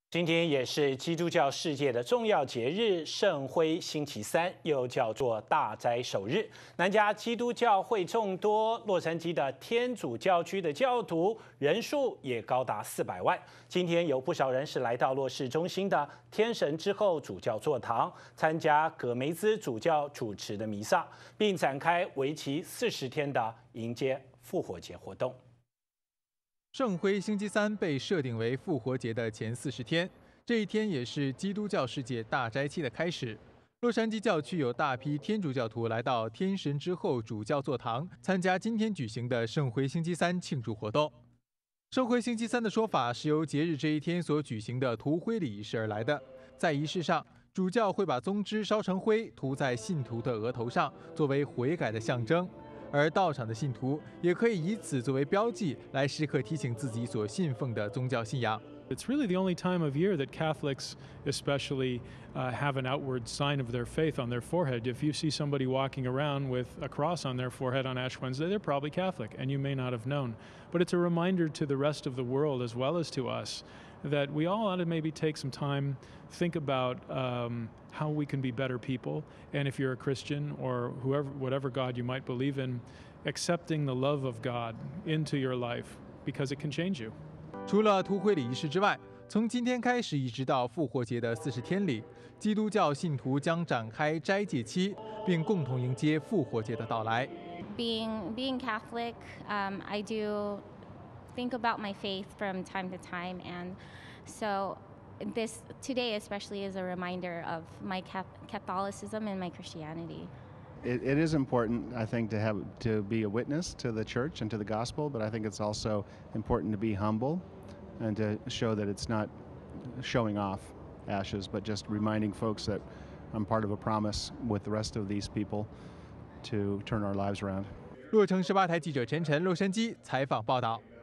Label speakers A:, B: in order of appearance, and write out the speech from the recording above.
A: 今天也是基督教世界的重要节日——圣灰星期三，又叫做大斋守日。南加基督教会众多，洛杉矶的天主教区的教徒人数也高达400万。今天有不少人是来到洛市中心的天神之后主教座堂，参加葛梅兹主教主持的弥撒，并展开为期40天的迎接复活节活动。
B: 圣灰星期三被设定为复活节的前40天，这一天也是基督教世界大斋期的开始。洛杉矶教区有大批天主教徒来到天神之后主教座堂，参加今天举行的圣灰星期三庆祝活动。圣灰星期三的说法是由节日这一天所举行的涂灰礼仪式而来的。在仪式上，主教会把棕枝烧成灰，涂在信徒的额头上，作为悔改的象征。 而到场的信徒也可以以此作为标记，来时刻提醒自己所信奉的宗教信仰。
C: It's really the only time of year that Catholics, especially, have an outward sign of their faith on their forehead. If you see somebody walking around with a cross on their forehead on Ash Wednesday, they're probably Catholic, and you may not have known. But it's a reminder to the rest of the world, as well as to us, that we all ought to maybe take some time, think about how we can be better people, and if you're a Christian or whatever God you might believe in, accepting the love of God into your life because it can change you.
B: 除了涂灰礼仪式之外，从今天开始一直到复活节的40天里，基督教信徒将展开斋戒期，并共同迎接复活节的到来。
D: Being Catholic, I do think about my faith from time to time, and so this today especially is a reminder of my Catholicism and my Christianity.
E: It is important, I think, to be a witness to the church and to the gospel, but I think it's also important to be humble and to show that it's not showing off ashes, but just reminding folks that I'm part of a promise with the rest of these people to turn our lives around.
B: 洛城18台记者陈晨，洛杉矶采访报道。